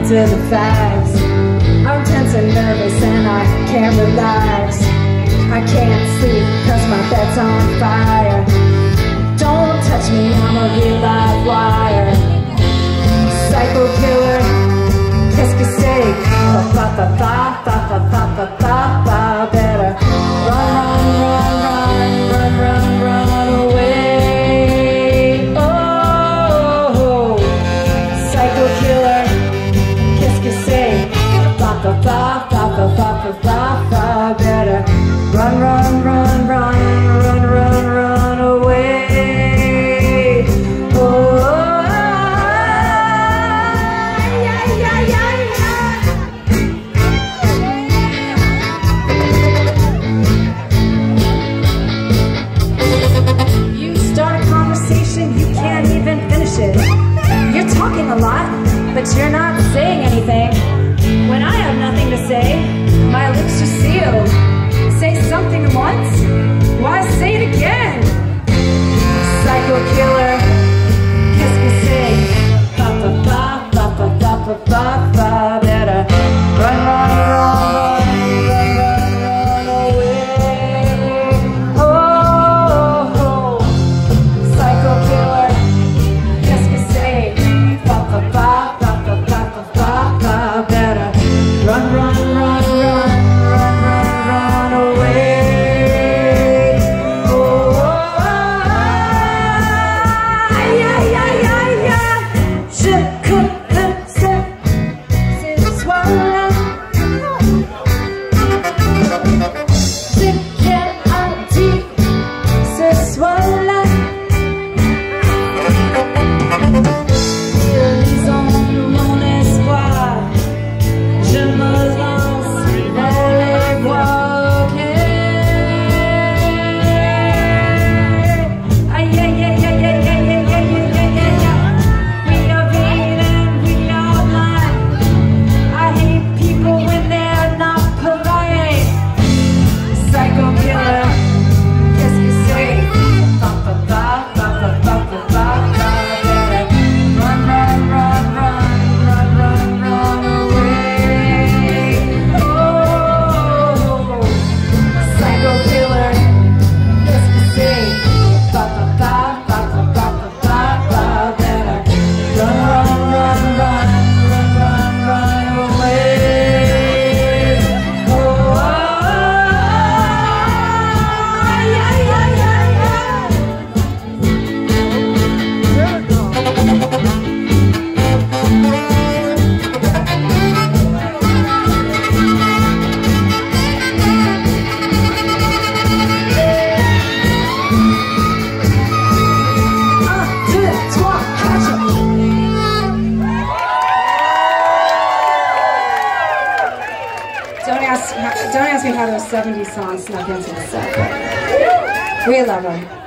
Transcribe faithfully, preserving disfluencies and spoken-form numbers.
to the facts. I'm tense and nervous and I can't relax. I can't sleep cause my bed's on fire. Don't touch me, I'm a real live wire. Psycho killer, qu'est-ce que c'est? Ba ba ba ba ba ba ba ba ba. Better run, run, run, run, run, run, run away. Oh, psycho killer, qu'est-ce que c'est? Ba ba ba ba ba ba ba ba ba. Better run, run, run, run, run, run, run away. You're talking a lot, but you're not saying anything. When I have nothing to say, my lips just seal. Say something once, why say it again? Psycho killer, qu'est-ce que c'est? Ba ba ba ba ba ba ba ba ba. Better run, run, run, run, run, run away. Oh, oh, psycho killer. Run, run, run, run, run, run, run away. Oh, oh, oh, aïe, aïe, aïe, aïe, aïe. Je connaissais ce soir-là. Ce qu'elle a dit ce soir-là. Lisons mon espoir. Je me lance vers les voies, ok. Aïe, aïe, aïe, aïe, aïe, aïe, aïe, aïe, aïe, aïe, aïe. We are vain and we are blind. I hate people when they're not polite. Psycho killer, qu'est-ce que c'est? Ba ba ba ba ba ba ba ba ba. Run, run, run, run, run, run, run away. Don't ask, don't ask me how those seventies songs snuck into the set, but we love them.